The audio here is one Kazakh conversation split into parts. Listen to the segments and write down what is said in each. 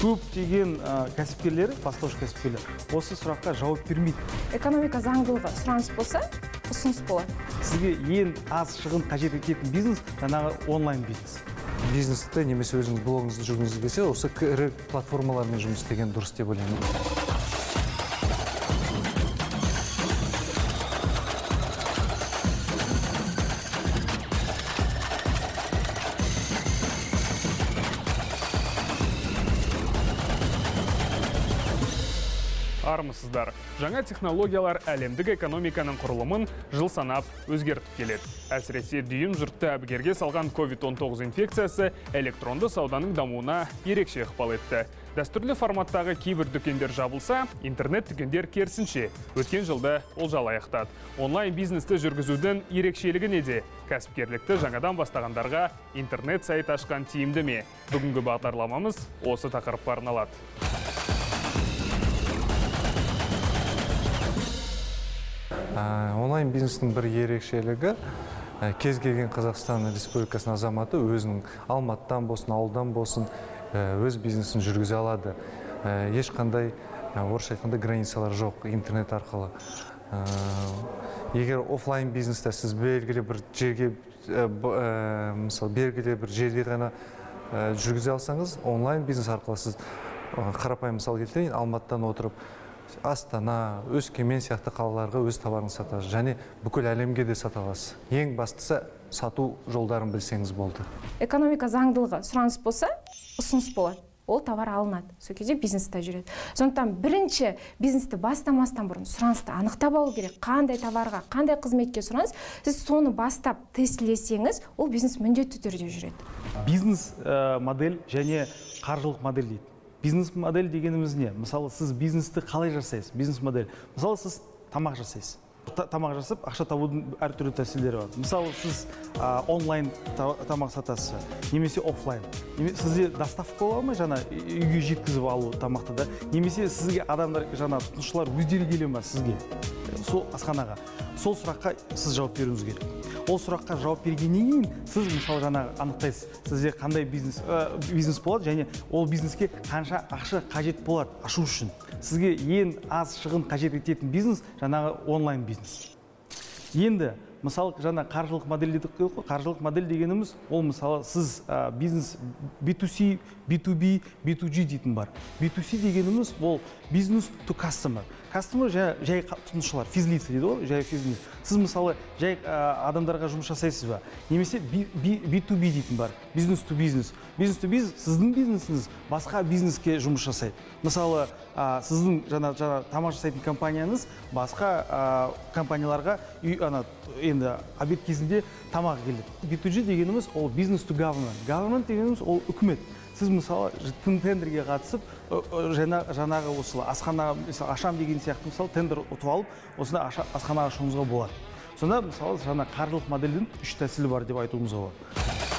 Көптеген кәсіпкерлер, бастауыш кәсіпкерлер осы сұраққа жауап бермейді. Экономика заңдылығы сұраныс болса, ұсыныс болады. Сізге ең аз шығын қажет ететін бизнес жаңағы онлайн бизнес. Бизнесті немесе өзіңіз блогыңызды жүргіңіз келсе, осы ірі платформалармен жұмыс істеген дұрыс деп ойлаймын. Армысыздар. Жаңа технологиялар әлемдік экономиканың құрылымын жыл санап өзгертіп келеді. Әсіресе дүйім жұртты әбігерге салған COVID-19 инфекциясы электронды сауданың дамуына ерекше ықпал етті. Дәстүрлі форматтағы кейбір дүкендер жабылса, интернет дүкендер керісінше өткен жылды олжал аяқтады. Онлайн бизнесті жүргізудің ерекшелігі неде? Кәсіпкерлікті жаңадан бастағандарға интернет сайт ашқан тиімді ме? Бүгінгі бағдарламамыз осы тақырыпқа арналады. Онлайн бизнестің бір ерекшелігі, кез келген Қазақстан Республикасының азаматы өзінің Алматыдан болсын, ауылдан болсын, өз бизнесін жүргізе алады. Ешқандай, орысша айтқанда, границалар жоқ интернет арқылы. Егер офлайн бизнесте сіз белгілі бір жерге, мысалы, белгілі бір жерде ғана жүргізе алсаңыз, онлайн бизнес арқылы сіз қарапайым мысал келтірейін, Алматыдан отырып Астана, Өскемен сияқты қалаларға өз товарыңызды сатасыз, және бүкіл әлемге де сата аласыз. Ең бастысы сату жолдарын білсеңіз болды. Экономика заңдылығы сұраныс болса, ұсыныс болады. Ол товар алынады. Сол кезде бизнесте жүреді. Сондықтан бірінші бизнесті бастамастан бұрын сұранысты анықтап алу керек. Қандай товарға, қандай қызметке сұраныс, сіз соны бастап тестілесеңіз, ол бизнес міндетті түрде жүреді. Бизнес модель және қаржылық модель дейді. Бизнес модель дегеніміз не? Мысалы, сіз бизнесті қалай жасайсыз? Бизнес модель. Мысалы, сіз тамақ жасайсыз. Тамақ жасап, ақша табудың әртүрлі тәсілдері бар. Мысалы, сіз онлайн тамақ сатасыз, немесе офлайн. Сізде доставка бола ма, жаңа үйге жеткізіп алу тамақты да, немесе сізге адамдар, жаңа тұтынушылар өздері келе ма сізге, сол асханаға. Сол сұраққа сіз жауап беруіңіз керек. Ол сұраққа жауап бергеннен кейін сіз мысалы жаңағы анықтайсыз, сізде қандай бизнес болады және ол бизнеске қанша ақша қажет болады ашу үшін. Сізге ең аз шығын қажет ететін бизнес жаңағы онлайн бизнес. Енді мысалы жаңа қаржылық модель дедік қой, қаржылық модель дегеніміз ол мысалы сіз бизнес B2C, B2B, B2G дейтін бар. B2C дегеніміз ол бизнес to customer. Customer жай тұтынушылар, физлица дейді ғой, жай физлица. Сіз мысалы жай адамдарға жұмыс жасайсыз ба? Немесе B2B дейтін бар, бизнес to бизнес. Бизнес to бизнес, сіздің бизнесіңіз басқа бизнеске жұмыс жасайды. Мысалы, сіздің жаңа тамақ жасайтын компанияңыз басқа компанияларға енді обед кезінде тамақ келеді. B2G дегеніміз ол бизнес to government. Government дегеніміз ол үкімет. Сіз мысалы тендерге қатысып, жаңағы осы асхана ашам деген сияқты мысалы тендер ұтып алып, осында асхана ашуыңызға болады. Сонда мысалы жаңа қаржылық модельдің 3 тәсілі бар деп айтуымызға болады.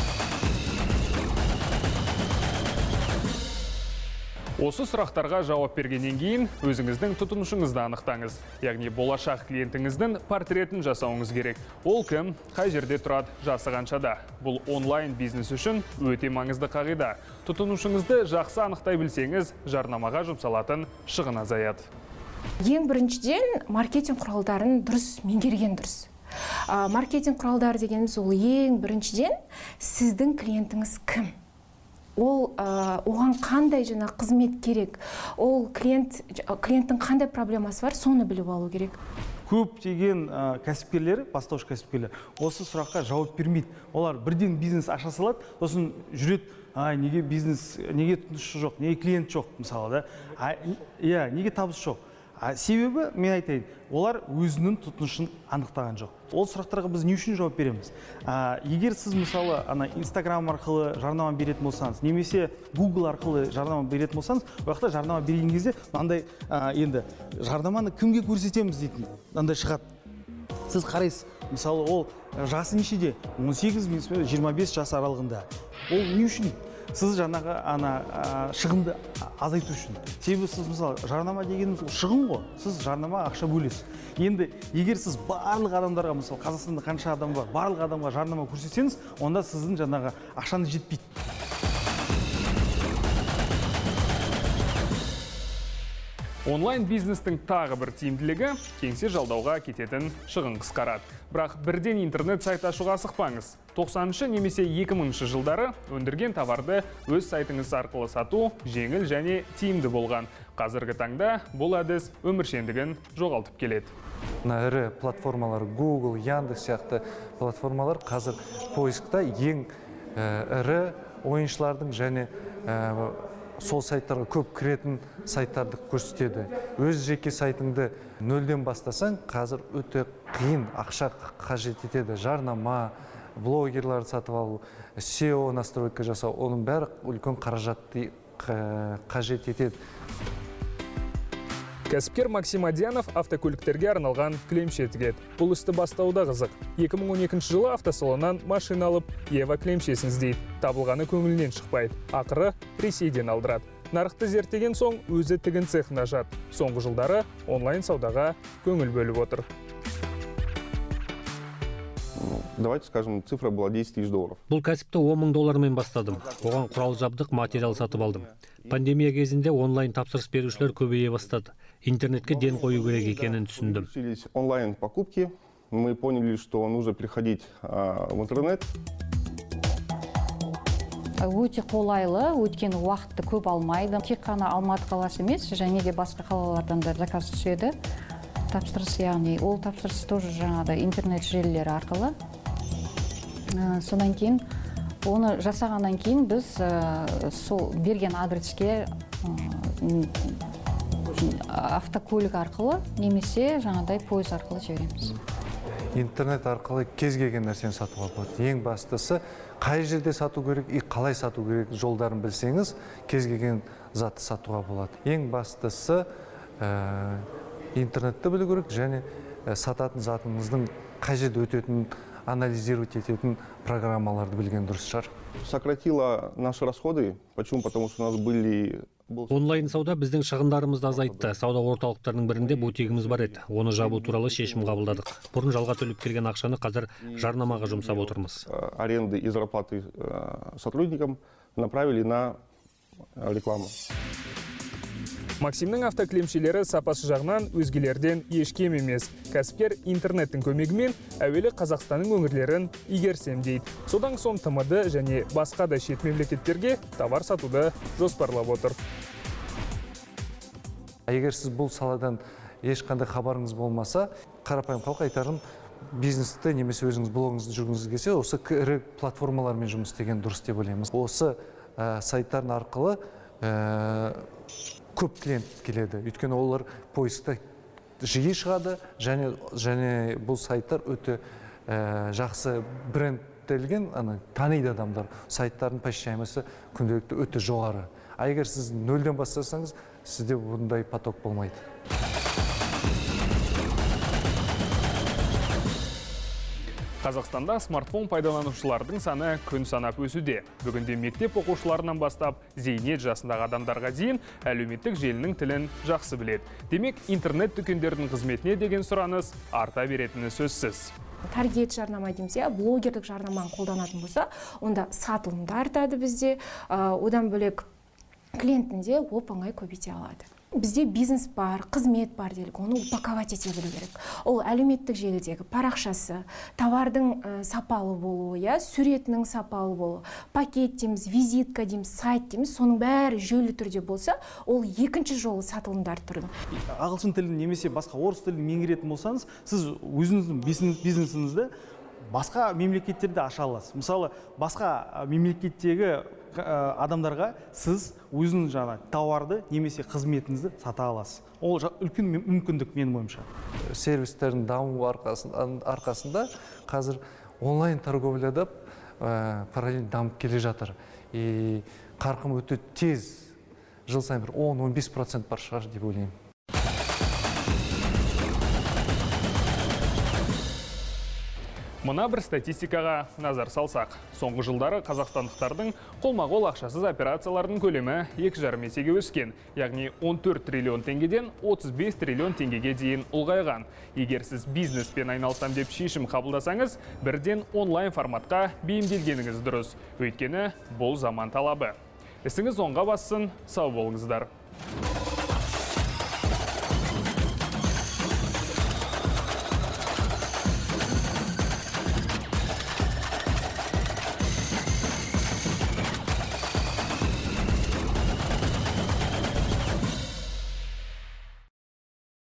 Осы сұрақтарға жауап бергеннен кейін өзіңіздің тұтынушыңызды анықтаңыз. Яғни болашақ клиентіңіздің портретін жасауыңыз керек. Ол кім, қай жерде тұрады, жасы қаншада. Бұл онлайн бизнес үшін өте маңызды қағида. Тұтынушыңызды жақсы анықтай білсеңіз, жарнамаға жұмсалатын шығын азаяды. Ең біріншіден маркетинг құралдарын дұрыс меңгерген дұрыс. Маркетинг құралдары дегеніміз ол ең біріншіден сіздің клиентіңіз кім? Ол оған қандай жаңа қызмет керек, ол клиенттің қандай проблемасы бар, соны біліп алу керек. Көптеген кәсіпкерлер, бастауыш кәсіпкерлер, осы сұраққа жауап бермейді. Олар бірден бизнес аша салады, сосын жүреді, неге бизнес, неге тұтынушы жоқ, неге клиент жоқ, мысалы да, неге табыс жоқ. Себебі, мен айтайын, олар өзінің тұтынушын анықтаған жоқ. Ол сұрақтарға біз не үшін жауап береміз? Егер сіз мысалы Instagram арқылы жарнама беретін болсаңыз, немесе Google арқылы жарнама беретін болсаңыз, ояқта жарнама берген кезде мынандай енді жарнаманы кімге көрсетеміз дейтін мынандай шығады. Сіз қарайсыз, мысалы ол жасы нешеде? 18-25 жас аралығында. Ол не үшін? Сіз жаңағы шығынды азайту үшін. Себебі сіз мысалы жарнама дегеніміз шығын ғой. Сіз жарнама ақша бөлесіз. Енді егер сіз барлық адамдарға, мысалы Қазақстанда қанша адам бар, барлық адамға жарнама көрсетсеңіз, онда сіздің жаңағы ақшаны жетпейді. Онлайн бизнестің тағы бір тиімділігі кеңсе жалдауға кететін шығын қысқарады. Бірақ бірден интернет сайт ашуға асықпаңыз. 90-шы немесе 2000-шы жылдары өндірген товарды өз сайтыңыз арқылы сату жеңіл және тиімді болған. Қазіргі таңда бұл әдіс өміршеңдігін жоғалтып келеді. Ірі платформалар Google, Яндекс сияқты платформалар қазір поискта ең ірі ойыншылардың және сол сайттарға көп кіретін сайттарды көрсетеді. Өз жеке сайтыңды нөлден бастасаң, қазір өте қиын, ақша қажет етеді. Жарнама, блогерларды сатып алу, SEO настройка жасау, оның бәрі үлкен қаражатты қажет етеді. Кәсіпкер Максим Адянов автокөліктерге арналған кілемше тігеді. Бұл істі бастауда қызық. 2012 жылы автосалоннан машина алып, Ева кілемшесін іздейді. Табылғаны көңілінен шықпайды. Ақыры Ресейден алдырады. Нарықты зерттеген соң өзі тігін цехын ашады. Соңғы жылдары онлайн саудаға көңіл бөліп отыр. Давайте скажем, цифра была 10 тысяч долларов. Бұл кәсіпті 10 000 доллармен бастадым. Оған құрал жабдық, материал сатып алдым. Пандемия кезінде онлайн тапсырыс берушілер көбейе бастады. Интернетке ден қою керек екенін түсіндім. Начались онлайн покупки. Мы поняли, что нужно переходить в интернет. Өте қолайлы, өйткені уақытты көп алмайды. Тек қана Алматы қаласы емес, және де басқа қалалардан да заказ түседі. Тапсырыс, яғни ол тапсырыс тоже жаңағыдай интернет желілері арқылы. Содан кейін оны жасағаннан кейін біз сол берген адреске автокөлік арқылы немесе жаңағыдай пойыз арқылы жібереміз. Интернет арқылы кез келген нәрсені сатуға болады. Ең бастысы қай жерде сату керек и қалай сату керек жолдарын білсеңіз, кез келген затты сатуға болады. Ең бастысы интернетті білу керек және сататын затыңыздың қай жерде өтетінін анализировать ететін программаларды білген дұрыс шығар. Сократила наши расходы. Почему? Потому что у нас были... Онлайн сауда біздің шығындарымызды азайтты. Сауда орталықтарының бірінде бутигіміз бар еді. Оны жабу туралы шешім қабылдадық. Бұрын жалға төлеп келген ақшаны қазір жарнамаға жұмсап отырмыз. Аренды и зарплаты сотрудникам направили на рекламу. Максимнің автокілемшелері сапасы жағынан өзгелерден еш кем емес. Кәсіпкер интернеттің көмегімен әуелі Қазақстанның өңірлерін игерсем дейді. Содан соң ТМД және басқа да шет мемлекеттерге товар сатуды жоспарлап отыр. Егер сіз бұл саладан ешқандай хабарыңыз болмаса, қарапайым халыққа айтарым, бизнесті немесе өзіңіз блогыңызды жүргіңіз келсе, осы ірі платформалармен жұмыс істеген дұрыс деп ойлаймыз. Осы сайттардың арқылы көп клиент келеді. Өйткені олар поискта жиі шығады және бұл сайттар өте жақсы брендтелген, таниды адамдар. Сайттардың посещаемости күнделікті өте жоғары. Егер сіз нөлден бастасаңыз, сізде бұндай поток болмайды. Қазақстанда смартфон пайдаланушылардың саны күн санап өсуде. Бүгінде мектеп оқушыларынан бастап зейнет жасындағы адамдарға дейін әлеуметтік желінің тілін жақсы біледі. Демек, интернет дүкендердің қызметіне деген сұраныс арта беретіні сөзсіз. Таргет жарнама дейміз, блогерлік жарнаманы қолданатын болса, онда сатылымды артады бізде, одан бөлек клиентінде оп-оңай көбейте алады. Бізде бизнес бар, қызмет бар делік, оны упаковать ете білу керек. Ол әлеуметтік желідегі парақшасы, товардың сапалы болуы, суретінің сапалы болуы, пакет дейміз, визитка дейміз, сайт дейміз, соның бәрі жүйелі түрде болса, ол екінші жолы сатылымды арттырды. Ағылшын тілін немесе басқа орыс тілін меңгеретін болсаңыз, сіз өзіңіздің бизнесіңізді басқа мемлекеттерде аша аласыз. Мысалы, басқа мемлекеттегі адамдарға сіз өзіңіз жаңа тауарды немесе қызметіңізді сата аласыз. Ол үлкен мүмкіндік менің ойымша. Сервистердің даму арқасында қазір онлайн торговляда параллель дамып келе жатыр. Қарқын өте тез, жыл сайын 10-15% бар шығар деп ойлаймын. Мына бір статистикаға назар салсақ. Соңғы жылдары қазақстандықтардың қолма-қол ақшасыз операциялардың көлемі 2,5 есеге өскен, яғни 14 триллион теңгеден 35 триллион теңгеге дейін ұлғайған. Егер сіз бизнеспен айналысам деп шешім қабылдасаңыз, бірден онлайн форматқа бейімделгеніңіз дұрыс. Өйткені бұл заман талабы. Ісіңіз оңға бассын, сау болыңыздар.